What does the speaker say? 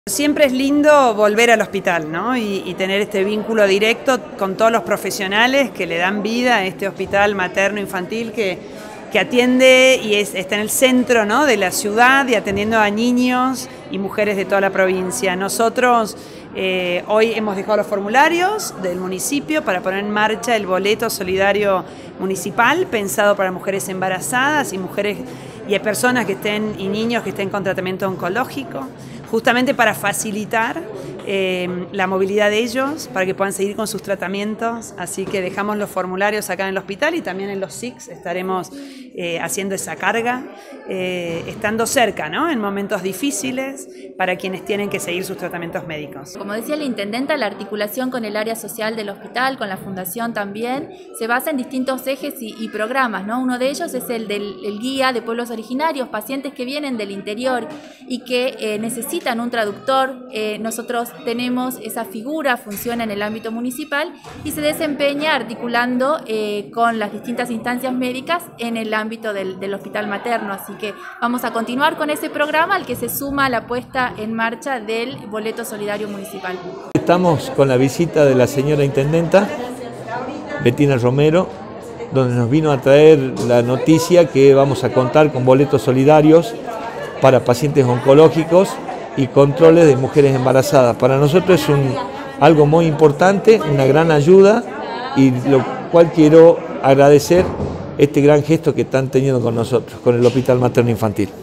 Siempre es lindo volver al hospital, ¿no? y tener este vínculo directo con todos los profesionales que le dan vida a este hospital materno-infantil que atiende y está en el centro, ¿no?, de la ciudad y atendiendo a niños y mujeres de toda la provincia. Nosotros hoy hemos dejado los formularios del municipio para poner en marcha el boleto solidario municipal pensado para mujeres embarazadas y mujeres y personas que estén y niños que estén con tratamiento oncológico, justamente para facilitar la movilidad de ellos, para que puedan seguir con sus tratamientos. Así que dejamos los formularios acá en el hospital y también en los SICs estaremos haciendo esa carga, estando cerca, ¿no?, en momentos difíciles para quienes tienen que seguir sus tratamientos médicos. Como decía la intendenta, la articulación con el área social del hospital, con la fundación también, se basa en distintos ejes y programas, ¿no? Uno de ellos es el del guía de pueblos originarios, pacientes que vienen del interior y que necesitan un traductor. Nosotros tenemos esa figura, funciona en el ámbito municipal y se desempeña articulando con las distintas instancias médicas en el ámbito del hospital materno. Así que vamos a continuar con ese programa al que se suma la puesta en marcha del boleto solidario municipal. Estamos con la visita de la señora intendenta, Betina Romero, donde nos vino a traer la noticia que vamos a contar con boletos solidarios para pacientes oncológicos y controles de mujeres embarazadas. Para nosotros es algo muy importante, una gran ayuda, y lo cual quiero agradecer este gran gesto que están teniendo con nosotros, con el Hospital Materno Infantil.